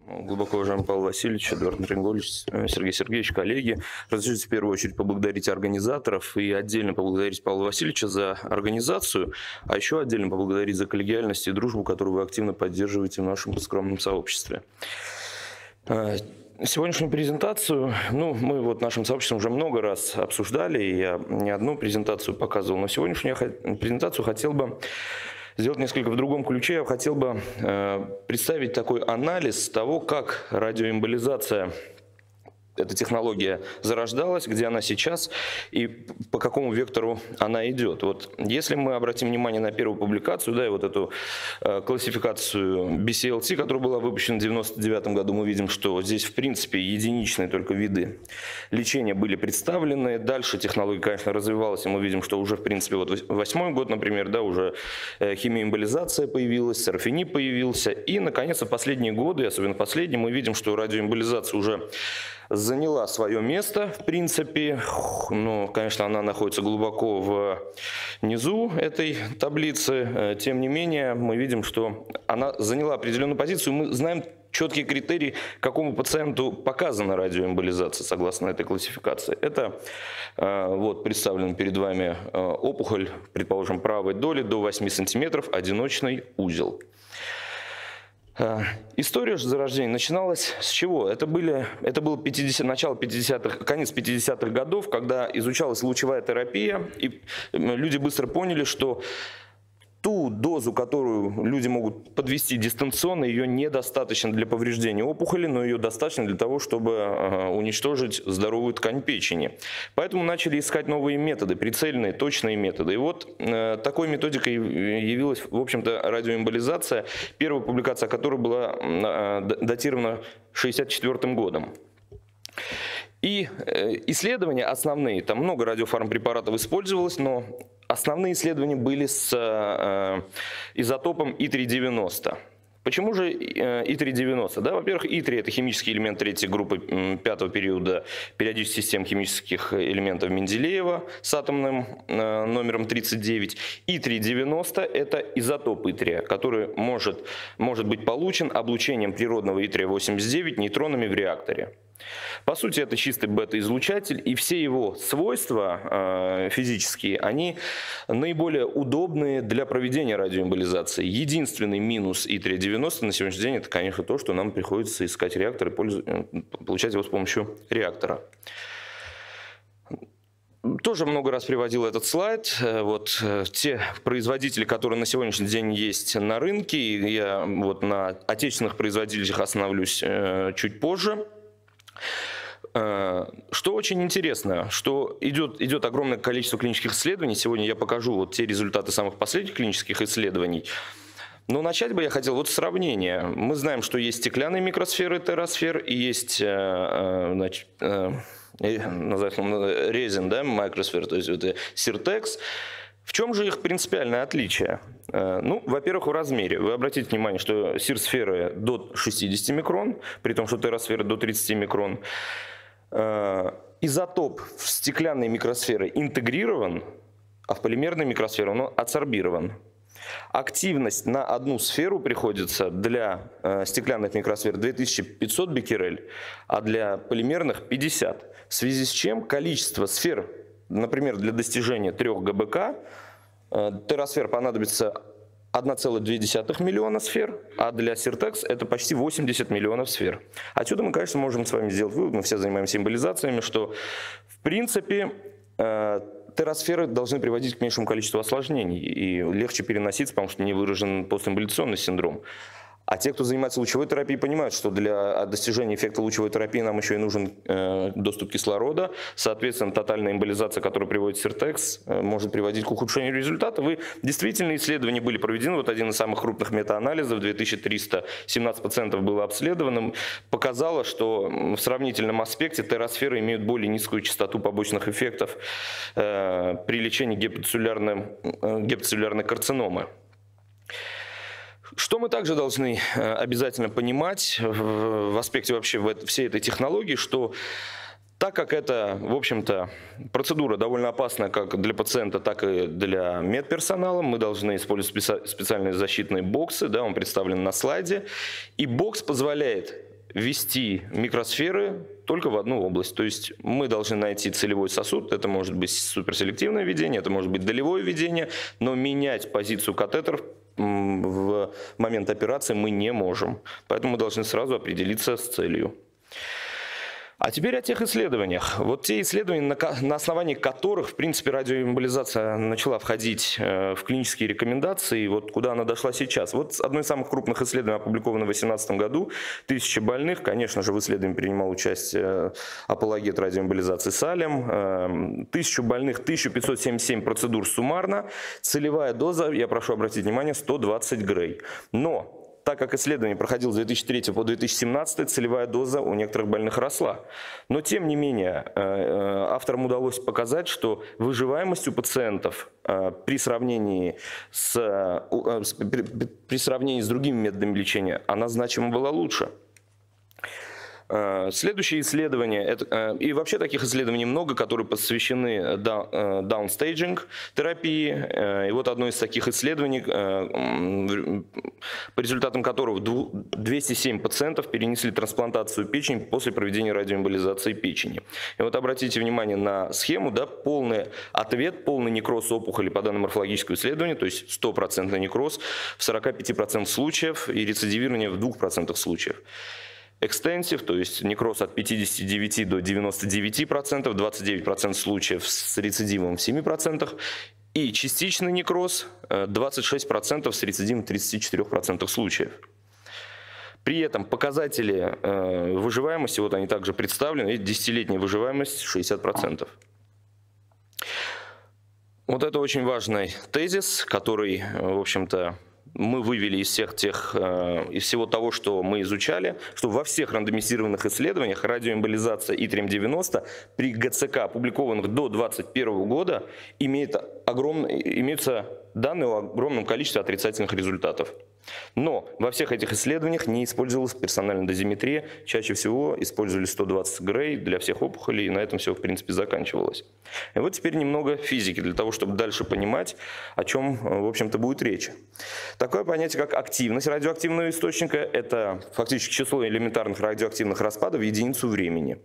Глубоко уважаемый Павел Васильевич, Эдуард Григорьевич, Сергей Сергеевич, коллеги. Разрешите в первую очередь поблагодарить организаторов и отдельно поблагодарить Павла Васильевича за организацию, а еще отдельно поблагодарить за коллегиальность и дружбу, которую вы активно поддерживаете в нашем скромном сообществе. Сегодняшнюю презентацию, мы нашим сообществом уже много раз обсуждали, я не одну презентацию показывал, но сегодняшнюю презентацию хотел бы сделать несколько в другом ключе. Я хотел бы представить такой анализ того, как радиоэмболизация, эта технология, зарождалась, где она сейчас и по какому вектору она идет. Вот если мы обратим внимание на первую публикацию, да, и вот эту классификацию BCLT, которая была выпущена в 1999 году, мы видим, что здесь в принципе единичные только виды лечения были представлены. Дальше технология, конечно, развивалась, и мы видим, что уже в принципе вот 2008 год, например, да, уже химиоэмболизация появилась, сорфенип появился. И, наконец, в последние годы, особенно последние, мы видим, что радиоэмболизация уже заняла свое место, в принципе, но, конечно, она находится глубоко внизу этой таблицы, тем не менее, мы видим, что она заняла определенную позицию, мы знаем четкие критерии, какому пациенту показана радиоэмболизация, согласно этой классификации. Это вот представлен перед вами опухоль, предположим, правой доли до 8 сантиметров, одиночный узел. История же зарождения начиналась с чего? Это было начало 50-х, конец 50-х годов, когда изучалась лучевая терапия, и люди быстро поняли, что ту дозу, которую люди могут подвести дистанционно, ее недостаточно для повреждения опухоли, но ее достаточно для того, чтобы уничтожить здоровую ткань печени. Поэтому начали искать новые методы, прицельные, точные методы. И вот такой методикой явилась, в общем-то, радиоэмболизация, первая публикация которой была датирована 1964 годом. И исследования основные, там много радиофармпрепаратов использовалось, но основные исследования были с изотопом И390. Почему же И390? Да, во-первых, И3 – это химический элемент третьей группы пятого периода периодической системы химических элементов Менделеева с атомным номером 39. И390 – это изотоп И3, который может быть получен облучением природного И389 нейтронами в реакторе. По сути, это чистый бета-излучатель, и все его свойства физические, они наиболее удобные для проведения радиоэмболизации. Единственный минус И390 на сегодняшний день – это, конечно, то, что нам приходится искать реактор и получать его с помощью реактора. Тоже много раз приводил этот слайд. Вот те производители, которые на сегодняшний день есть на рынке, я вот на отечественных производителях остановлюсь чуть позже. Что очень интересно, что идет огромное количество клинических исследований. Сегодня я покажу вот те результаты самых последних клинических исследований. Но начать бы я хотел вот сравнение. Мы знаем, что есть стеклянные микросферы, террасфер, и есть резин, да, микросфер, то есть это Sirtex. В чем же их принципиальное отличие? Во-первых, в размере. Вы обратите внимание, что сир-сферы до 60 микрон, при том, что террасферы до 30 микрон. Изотоп в стеклянной микросфере интегрирован, а в полимерной микросфере он адсорбирован. Активность на одну сферу приходится для стеклянных микросфер 2500 беккерель, а для полимерных 50. В связи с чем количество сфер, например, для достижения 3 ГБК, террасфер понадобится 1,2 миллиона сфер, а для Sirtex это почти 80 миллионов сфер. Отсюда мы, конечно, можем с вами сделать вывод, мы все занимаемся эмболизациями, что в принципе террасферы должны приводить к меньшему количеству осложнений и легче переноситься, потому что не выражен постэмболяционный синдром. А те, кто занимается лучевой терапией, понимают, что для достижения эффекта лучевой терапии нам еще и нужен доступ кислорода. Соответственно, тотальная эмболизация, которая приводит Sirtex, может приводить к ухудшению результата. Действительно, исследования были проведены. Вот один из самых крупных метаанализов, 2317 пациентов было обследовано, показало, что в сравнительном аспекте террасферы имеют более низкую частоту побочных эффектов при лечении гепатоцеллюлярной карциномы. Что мы также должны обязательно понимать в аспекте вообще всей этой технологии, что так как это, в общем-то, процедура довольно опасная как для пациента, так и для медперсонала, мы должны использовать специальные защитные боксы, да, он представлен на слайде, и бокс позволяет ввести микросферы только в одну область. То есть мы должны найти целевой сосуд, это может быть суперселективное введение, это может быть долевое введение, но менять позицию катетеров в момент операции мы не можем. Поэтому мы должны сразу определиться с целью. А теперь о тех исследованиях. Вот те исследования, на основании которых, в принципе, радиоэмболизация начала входить в клинические рекомендации, вот куда она дошла сейчас. Вот одно из самых крупных исследований опубликовано в 2018 году. 1000 больных, конечно же, в исследовании принимал участие апологет радиоэмболизации Салем. 1000 больных, 1577 процедур суммарно. Целевая доза, я прошу обратить внимание, 120 Грей. Но так как исследование проходило с 2003 по 2017, целевая доза у некоторых больных росла. Но тем не менее, авторам удалось показать, что выживаемость у пациентов при сравнении с другими методами лечения, она значимо была лучше. Следующее исследование, и вообще таких исследований много, которые посвящены даунстейджинг терапии. И вот одно из таких исследований, по результатам которого 207 пациентов перенесли трансплантацию печени после проведения радиоэмболизации печени. И вот обратите внимание на схему, да, полный ответ, полный некроз опухоли по данному морфологическому исследованию, то есть 100% некроз в 45% случаев и рецидивирование в 2% случаев. Экстенсив, то есть некроз от 59 до 99%, 29% случаев с рецидивом в 7%, и частичный некроз 26% с рецидивом в 34% случаев. При этом показатели выживаемости, вот они также представлены, 10-летняя выживаемость 60%. Вот это очень важный тезис, который, в общем-то, мы вывели из всего того, что мы изучали, что во всех рандомизированных исследованиях радиоэмболизация И-3М90 при ГЦК, опубликованных до 2021 года, имеются данные о огромном количестве отрицательных результатов. Но во всех этих исследованиях не использовалась персональная дозиметрия, чаще всего использовали 120 Грей для всех опухолей, и на этом все, в принципе, заканчивалось. И вот теперь немного физики, для того, чтобы дальше понимать, о чем, в общем-то, будет речь. Такое понятие, как активность радиоактивного источника, это фактически число элементарных радиоактивных распадов в единицу времени.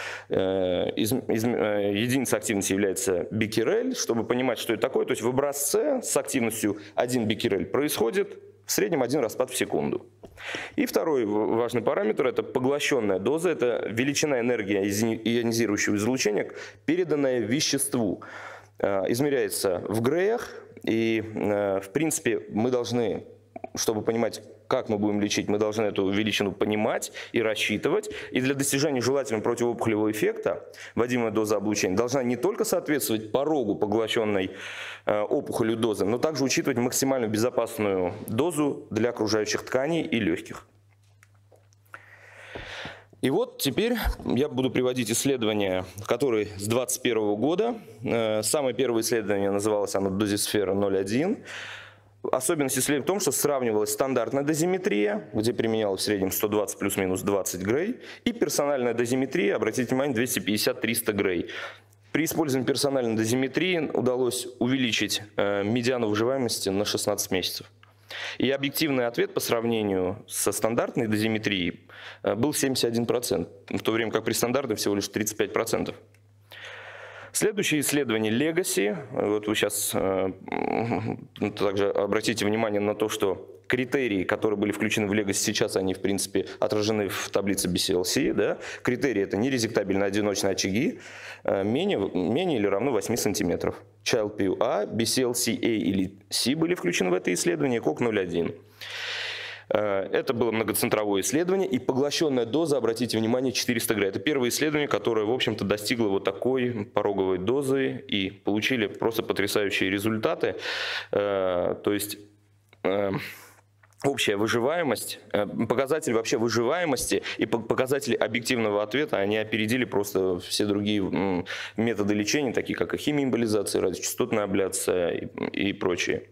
Единицей активности является беккерель. Чтобы понимать, что это такое, то есть в образце с активностью 1 беккерель происходит в среднем 1 распад в секунду. И второй важный параметр – это поглощенная доза, это величина энергии ионизирующего излучения, переданная веществу. Измеряется в греях, и в принципе мы должны, чтобы понимать, как мы будем лечить, мы должны эту величину понимать и рассчитывать. И для достижения желательного противоопухолевого эффекта вводимая доза облучения должна не только соответствовать порогу поглощенной опухолью дозы, но также учитывать максимально безопасную дозу для окружающих тканей и легких. И вот теперь я буду приводить исследования, которые с 2021 года. Самое первое исследование называлось оно «Дозисфера 0.1». Особенность исследования в том, что сравнивалась стандартная дозиметрия, где применялась в среднем 120 плюс-минус 20 Грей, и персональная дозиметрия, обратите внимание, 250-300 Грей. При использовании персональной дозиметрии удалось увеличить медиану выживаемости на 16 месяцев. И объективный ответ по сравнению со стандартной дозиметрией был 71%, в то время как при стандартной всего лишь 35%. Следующее исследование Legacy. Вот вы сейчас также обратите внимание на то, что критерии, которые были включены в Legacy, сейчас они, в принципе, отражены в таблице BCLC. Да? Критерии – это нерезектабельные одиночные очаги менее или равно 8 см. Child-Pugh-A, BCLC-A или C были включены в это исследование, COG 0.1. Это было многоцентровое исследование, и поглощенная доза, обратите внимание, 400 Грей. Это первое исследование, которое, в общем-то, достигло вот такой пороговой дозы, и получили просто потрясающие результаты. То есть общая выживаемость, показатели вообще выживаемости и показатели объективного ответа, они опередили просто все другие методы лечения, такие как химиоэмболизация, радиочастотная абляция и прочие.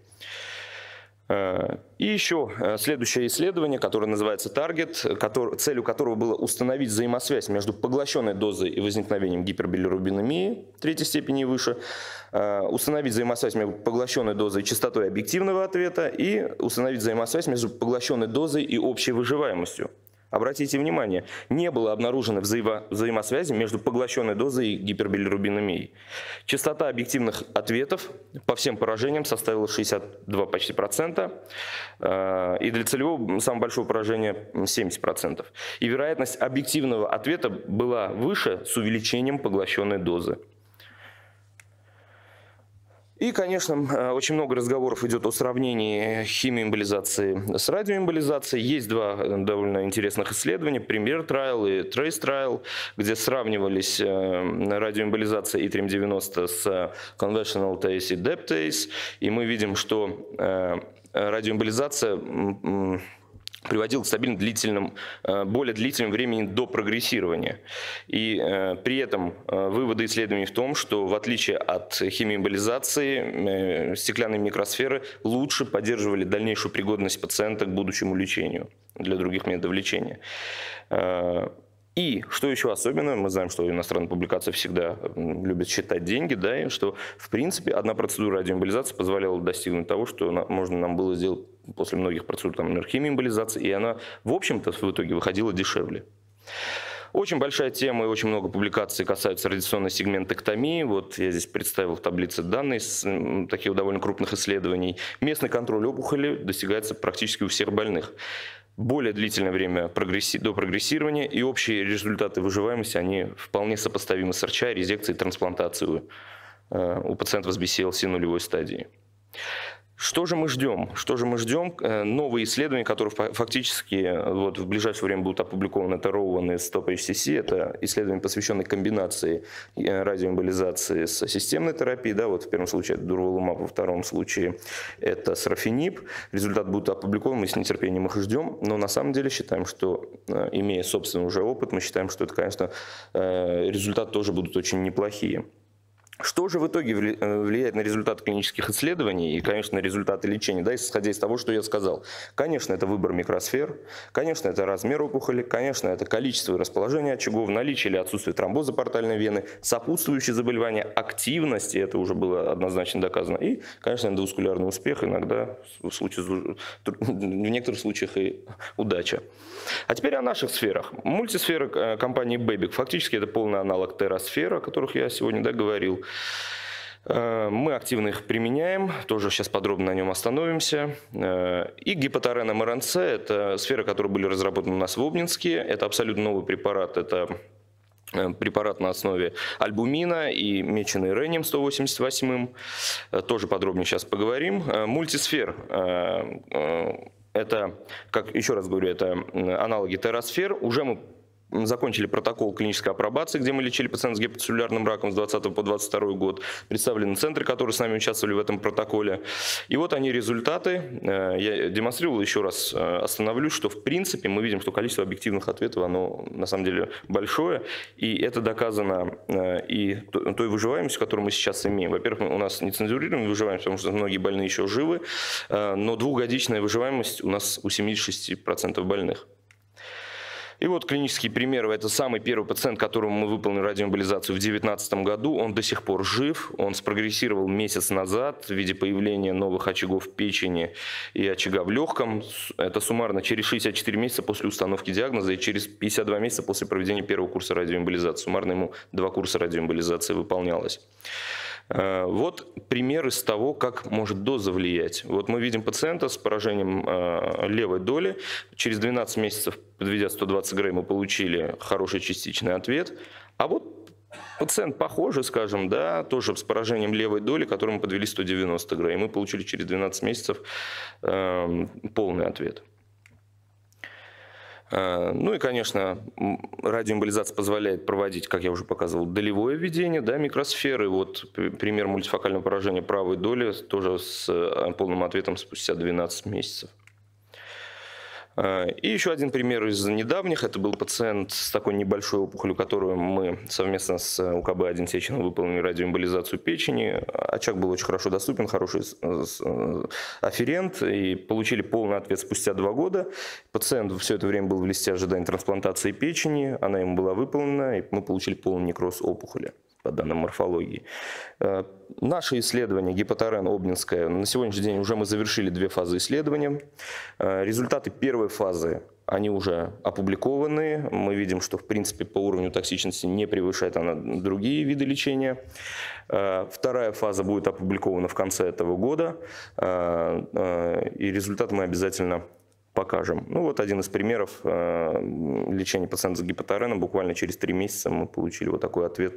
И еще следующее исследование, которое называется Target, целью которого было установить взаимосвязь между поглощенной дозой и возникновением гипербилирубинемии третьей степени и выше, установить взаимосвязь между поглощенной дозой и частотой объективного ответа и установить взаимосвязь между поглощенной дозой и общей выживаемостью. Обратите внимание, не было обнаружено взаимосвязи между поглощенной дозой и гипербилирубинемией. Частота объективных ответов по всем поражениям составила 62 почти процента, и для целевого самого большого поражения 70%. И вероятность объективного ответа была выше с увеличением поглощенной дозы. И, конечно, очень много разговоров идет о сравнении химиоэмболизации с радиоэмболизацией. Есть два довольно интересных исследования, Premier Trial и Trace Trial, где сравнивались радиоэмболизация И-390 с Conventional TACE и DEP-TACE. И мы видим, что радиоэмболизация приводил к стабильно более длительному времени до прогрессирования. И при этом выводы исследований в том, что в отличие от химиоэмболизации, стеклянные микросферы лучше поддерживали дальнейшую пригодность пациента к будущему лечению для других методов лечения. И, что еще особенно, мы знаем, что иностранные публикации всегда любят считать деньги, да, и что, в принципе, одна процедура радиоэмболизации позволяла достигнуть того, что можно нам было сделать после многих процедур, там, химиоэмболизации, и она, в общем-то, в итоге выходила дешевле. Очень большая тема и очень много публикаций касаются радиационной сегментэктомии. Вот я здесь представил в таблице данные с таких довольно крупных исследований. Местный контроль опухоли достигается практически у всех больных. Более длительное время до прогрессирования и общие результаты выживаемости, они вполне сопоставимы с РЧА, резекцией и трансплантацией у пациентов с BCLC нулевой стадии. Что же мы ждем? Что же мы ждем? Новые исследования, которые фактически вот в ближайшее время будут опубликованы, это Rowan и STOP-HCC, это исследования, посвященные комбинации радиоэмболизации с системной терапией, да, вот в первом случае это Durvalumab, во втором случае это Срафиниб. Результат будет опубликован, мы с нетерпением их ждем, но на самом деле считаем, что, имея собственный уже опыт, мы считаем, что это, конечно, результаты тоже будут очень неплохие. Что же в итоге влияет на результаты клинических исследований и, конечно, на результаты лечения, да, исходя из того, что я сказал? Конечно, это выбор микросфер, конечно, это размер опухоли, конечно, это количество и расположение очагов, наличие или отсутствие тромбоза портальной вены, сопутствующие заболевания, активность, и это уже было однозначно доказано, и, конечно, эндоваскулярный успех, иногда, в некоторых случаях и удача. А теперь о наших сферах. Мультисфера компании Bebic, фактически это полный аналог терасфер, о которых я сегодня говорил. Мы активно их применяем, тоже сейчас подробно на нем остановимся. И гепатарен МРНЦ – это сферы, которые были разработаны у нас в Обнинске. Это абсолютно новый препарат, это препарат на основе альбумина и меченый ренем 188. Тоже подробнее сейчас поговорим. Мультисфер – это, как еще раз говорю, это аналоги терасфер. Уже мы закончили протокол клинической апробации, где мы лечили пациентов с гепатоцеллюлярным раком с 2020 по 2022 год. Представлены центры, которые с нами участвовали в этом протоколе. И вот они результаты. Я демонстрировал, еще раз остановлюсь, что в принципе мы видим, что количество объективных ответов, оно на самом деле большое. И это доказано и той выживаемостью, которую мы сейчас имеем. Во-первых, у нас нецензурируемая выживаемость, потому что многие больные еще живы, но двухгодичная выживаемость у нас у 76% больных. И вот клинические примеры. Это самый первый пациент, которому мы выполнили радиоэмболизацию в 2019 году. Он до сих пор жив. Он спрогрессировал месяц назад в виде появления новых очагов в печени и очага в легком. Это суммарно через 64 месяца после установки диагноза и через 52 месяца после проведения первого курса радиоэмболизации. Суммарно ему 2 курса радиоэмболизации выполнялось. Вот пример из того, как может доза влиять. Вот мы видим пациента с поражением левой доли. Через 12 месяцев, подведя 120 грей, мы получили хороший частичный ответ. А вот пациент похожий, скажем, да, тоже с поражением левой доли, которому подвели 190 грей. Мы получили через 12 месяцев полный ответ. Ну и, конечно, радиоэмболизация позволяет проводить, как я уже показывал, долевое введение, да, микросферы. Вот пример мультифокального поражения правой доли тоже с полным ответом спустя 12 месяцев. И еще один пример из недавних. Это был пациент с такой небольшой опухолью, которую мы совместно с УКБ-1 Сеченовым выполнили радиоэмболизацию печени. Очаг был очень хорошо доступен, хороший афферент, и получили полный ответ спустя 2 года. Пациент все это время был в листе ожидания трансплантации печени, она ему была выполнена, и мы получили полный некроз опухоли по данным морфологии. Наше исследование гепатарен Обнинское, на сегодняшний день уже мы завершили 2 фазы исследования. Результаты первой фазы они уже опубликованы. Мы видим, что в принципе по уровню токсичности не превышает она другие виды лечения. Вторая фаза будет опубликована в конце этого года, и результат мы обязательно покажем. Ну вот один из примеров лечения пациента с гипотареном. Буквально через 3 месяца мы получили вот такой ответ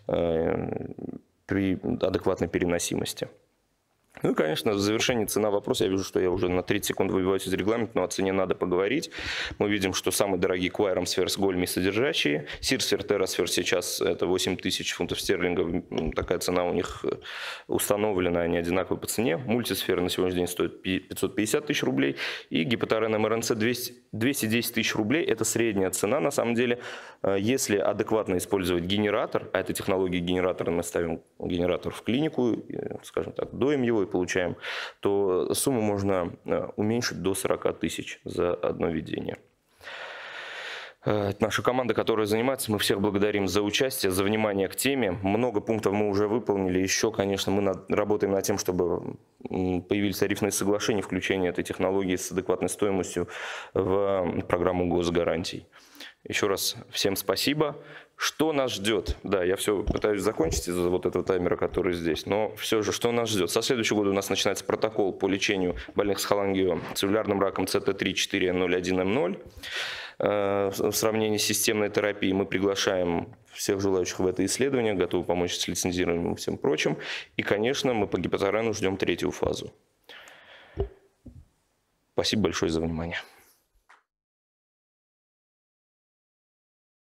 при адекватной переносимости. Ну и, конечно, в завершении цена вопроса. Я вижу, что я уже на 30 секунд выбиваюсь из регламента, но о цене надо поговорить. Мы видим, что самые дорогие Quorum Spheres Golmi содержащие. Searsphere, TerraSphere сейчас это 8000 фунтов стерлингов. Такая цена у них установлена, они одинаковые по цене. Multisphere на сегодняшний день стоит 550 тысяч рублей. И Гипотарен МРНЦ 210 тысяч рублей. Это средняя цена. На самом деле, если адекватно использовать генератор, а это технология генератора, мы ставим генератор в клинику, скажем так, доим его и получаем, то сумму можно уменьшить до 40 тысяч за одно введение. Это наша команда, которая занимается. Мы всех благодарим за участие, за внимание к теме. Много пунктов мы уже выполнили. Еще, конечно, мы работаем над тем, чтобы появились тарифные соглашения, включение этой технологии с адекватной стоимостью в программу госгарантий. Еще раз всем спасибо. Что нас ждет? Да, я все пытаюсь закончить из-за вот этого таймера, который здесь, но все же, что нас ждет? Со следующего года у нас начинается протокол по лечению больных с холангиоцеллюлярным раком CT3-401-М0. В сравнении с системной терапией мы приглашаем всех желающих в это исследование, готовы помочь с лицензированием и всем прочим. И, конечно, мы по гипотарену ждем 3-ю фазу. Спасибо большое за внимание.